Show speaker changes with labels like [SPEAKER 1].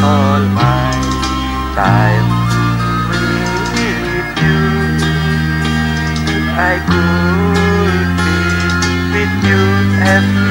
[SPEAKER 1] all my time with you. I could be with you every